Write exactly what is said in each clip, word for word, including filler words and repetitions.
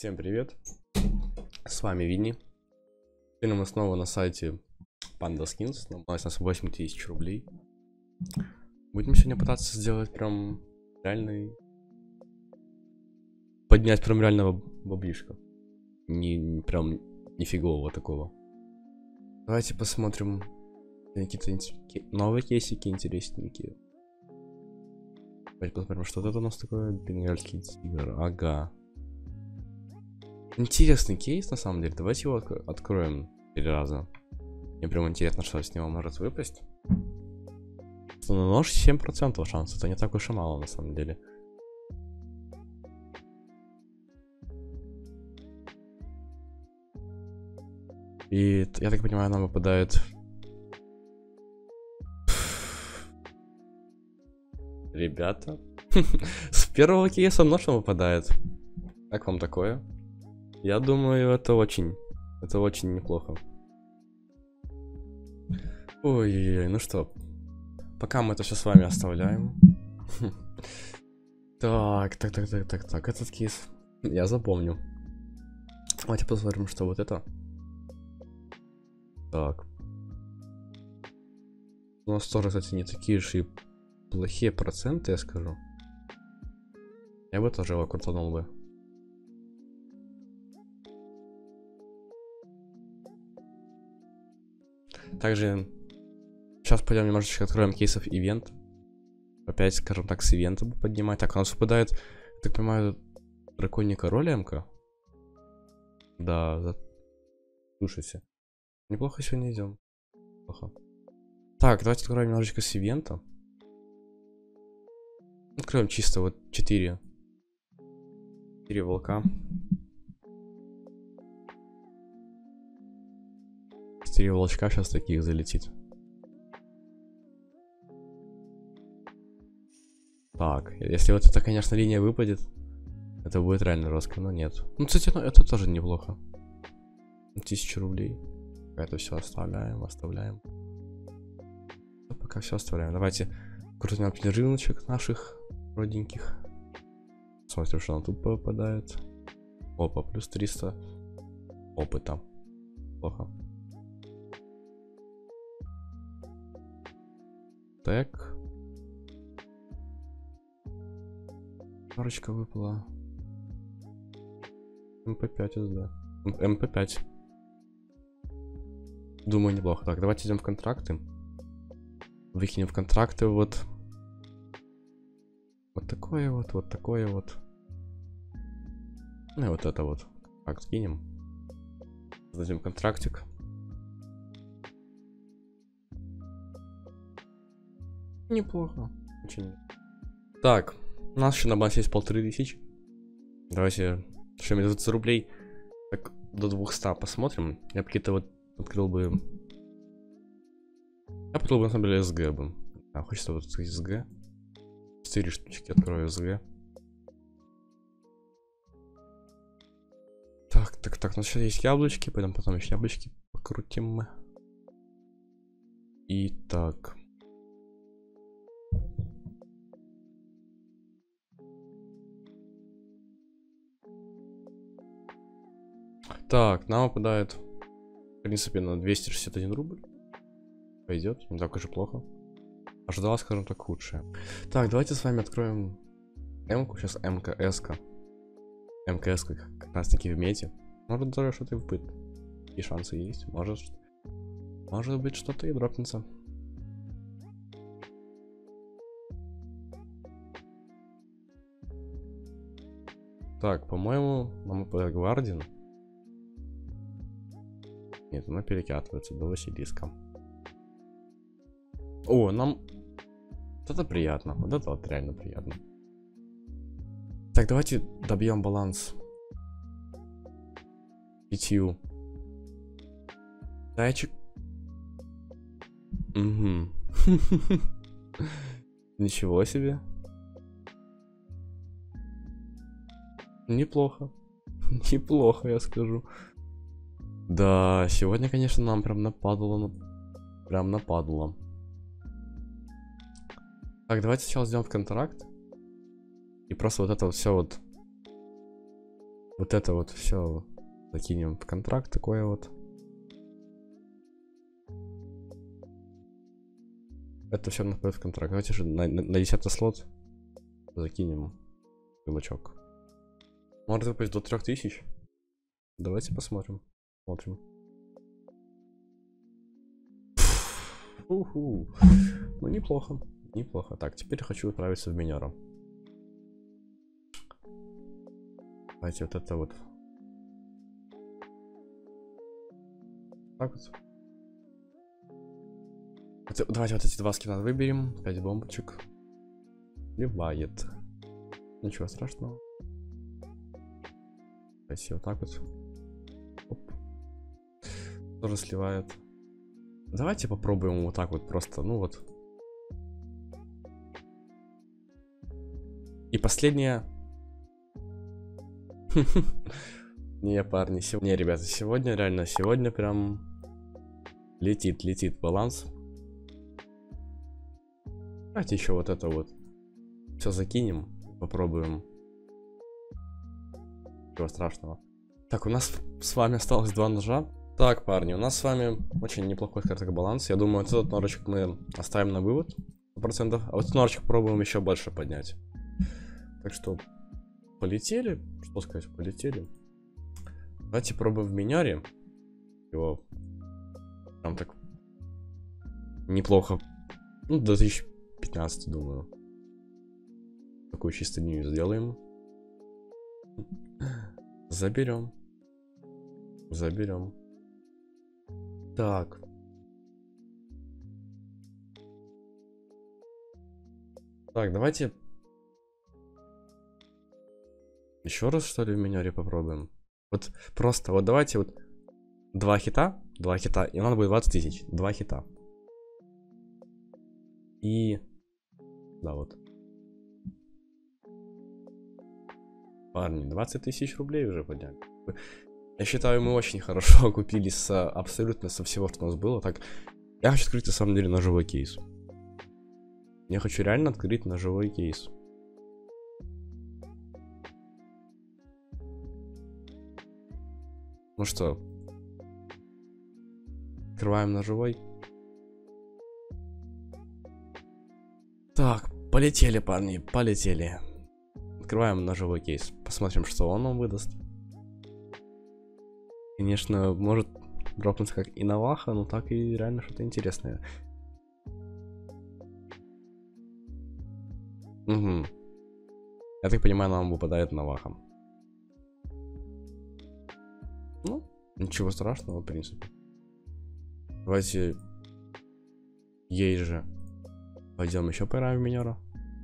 Всем привет, с вами Винни. Теперь мы снова на сайте Panda Skins. У нас восемь тысяч рублей. Будем сегодня пытаться сделать прям реальный... Поднять прям реального баблишка. Не, не прям нифигового такого. Давайте посмотрим какие-то новые кейсики интересненькие. Давайте посмотрим, что это у нас такое. Бенгальский тигр, ага. Интересный кейс, на самом деле. Давайте его отк откроем три раза. Мне прям интересно, что с него может выпасть. На нож семь процентов шанс. Это не так уж и мало, на самом деле. И, я так понимаю, нам выпадает... Ребята. С первого кейса нож нам выпадает. Как вам такое? Я думаю, это очень, это очень неплохо. Ой-ой-ой, ну что, пока мы это все с вами оставляем. Так, так, так, так, так, так, этот кейс я запомню. Давайте посмотрим, что вот это. Так. У нас тоже, кстати, не такие же и плохие проценты, я скажу. Я бы тоже его крутанул бы. Также сейчас пойдем немножечко откроем кейсов ивент. Опять, скажем так, с ивента поднимать. Так, у нас выпадает, я так понимаю, драконий король МК. Да, за... слушайте. Неплохо сегодня идем. Плохо. Так, давайте откроем немножечко с ивента. Откроем чисто вот четыре. четыре волка. четыре волчка сейчас таких залетит. Так, если вот эта, конечно, линия выпадет, это будет реально жестко, но нет. Ну, кстати, ну, это тоже неплохо. Тысяча рублей. Это все оставляем, оставляем. Пока все оставляем. Давайте крутим рыночек наших родненьких. Смотрим, что нам тут попадает. Опа, плюс триста опыта. Плохо. Так. Парочка выпала. эм пэ пять эс дэ. эм пэ пять. Думаю, неплохо. Так, давайте идем в контракты. Выкинем в контракты вот. Вот такое вот, вот такое вот. Ну и вот это вот. Так, скинем. Создадим контрактик. Неплохо. Очень. Так, у нас еще на балансе есть полторы тысячи. Давайте еще двадцать рублей. Так, до двухсот посмотрим. Я какие-то вот открыл бы. Я открыл бы на самом деле эс гэ бы. А, хочется вот эс гэ. четыре штучки открою эс гэ. Так, так, так, у нас сейчас есть яблочки, пойдем потом еще яблочки покрутим. И так. Так, нам выпадает, в принципе, на двести шестьдесят один рубль. Пойдет, не так уж и плохо. Ожидалось, скажем так, худшее. Так, давайте с вами откроем М-ку, сейчас МКС-ка. МКС-ка как раз таки в мете. Может даже что-то и выпадет. И шансы есть, может, может быть что-то и дропнется. Так, по-моему, нам выпадает Гвардин. Нет, она перекатывается до Василиска. О, нам... Вот это приятно. Вот это вот реально приятно. Так, давайте добьем баланс. Пятью. Зайчик. Угу. Ничего себе. Неплохо. Неплохо, я скажу. Да, сегодня, конечно, нам прям нападало, ну, прям нападало. Так, давайте сначала сделаем контракт. И просто вот это вот все вот Вот это вот все закинем в контракт такое вот. Это все находит в контракт. Давайте же на, на, на десятый слот закинем рыбачок. Может выпасть до трех тысяч. Давайте посмотрим. Смотрим. Уху. Ну неплохо. Неплохо. Так, теперь хочу отправиться в минера. Давайте вот это вот. Так вот. Это, давайте вот эти два скина выберем. пять бомбочек. Сливает. Ничего страшного. Давайте вот так вот. Оп. Тоже сливает. Давайте попробуем вот так вот просто. Ну вот. И последнее. Не, парни, сегодня, не, ребята, сегодня реально, сегодня прям летит, летит баланс. Давайте еще вот это вот все закинем, попробуем. Ничего страшного. Так, у нас с вами осталось два ножа. Так, парни, у нас с вами очень неплохой, скажем так, баланс. Я думаю, этот ножичек мы оставим на вывод сто процентов, а вот этот ножичек пробуем еще больше поднять. Так что полетели, что сказать, полетели. Давайте пробуем в минере. Его там так неплохо. Ну, до две тысячи пятнадцати, думаю. Такую чисто линию сделаем. Заберем. Заберем. Так. Так, давайте еще раз, что ли, в минере попробуем. Вот просто, вот давайте вот два хита, два хита, и надо будет двадцать тысяч. Два хита. И... Да, вот. Парни, двадцать тысяч рублей уже подняли. Я считаю, мы очень хорошо окупились с, абсолютно со всего, что у нас было. Так, я хочу открыть, на самом деле, ножевой кейс. Я хочу реально открыть ножевой кейс. Ну что, открываем ножевой. Так, полетели, парни, полетели. Открываем ножевой кейс. Посмотрим, что он нам выдаст. Конечно, может дропнуться как и наваха, но так и реально что-то интересное. Угу. Я так понимаю, нам выпадает наваха. Ну, ничего страшного, в принципе. Давайте ей же пойдем еще поиграем в минера.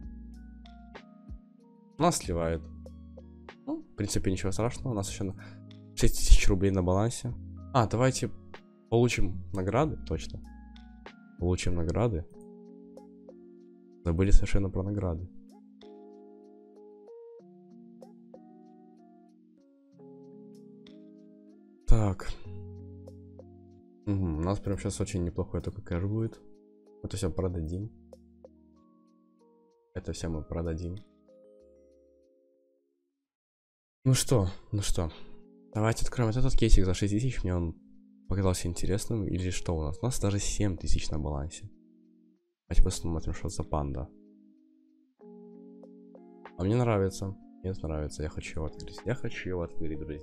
Нас сливает. Ну, в принципе, ничего страшного. У нас еще шесть тысяч рублей на балансе. А, давайте получим награды. Точно. Получим награды. Забыли совершенно про награды. Так. Угу, у нас прям сейчас очень неплохой только кэш будет. Это все продадим. Это все мы продадим. Ну что, ну что. Давайте откроем вот этот кейсик за шесть тысяч. Мне он показался интересным. Или что у нас? У нас даже семь тысяч на балансе. Давайте посмотрим, что за панда. А мне нравится. Мне нравится. Я хочу его открыть. Я хочу его открыть, друзья.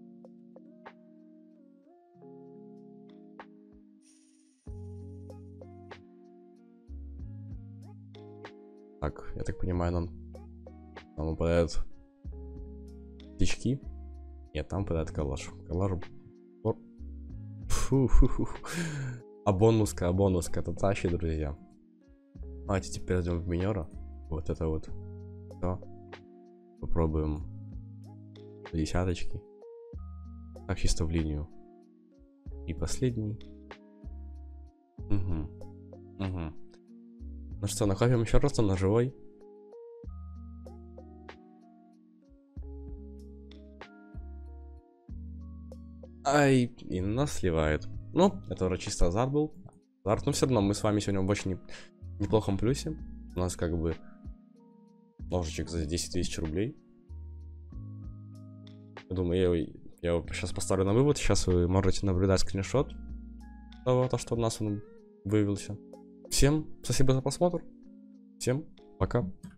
Так, я так понимаю, нам, нам выпадают птички. Нет, там выпадает калаш. Калаш. Фу-фу-фу. А бонуска, а бонуска, это тащи, друзья. Давайте теперь идем в минера. Вот это вот. Да. Попробуем десяточки. Так, чисто в линию. И последний. Угу. Угу. Ну что, накопим еще раз на ножевой. Ай, и нас сливает. Ну, это уже чисто азарт был. Азарт, но все равно мы с вами сегодня в очень неплохом плюсе. У нас как бы ножичек за десять тысяч рублей. Я думаю, я, я его сейчас поставлю на вывод. Сейчас вы можете наблюдать скриншот того, то, что у нас он вывелся. Всем спасибо за просмотр. Всем пока.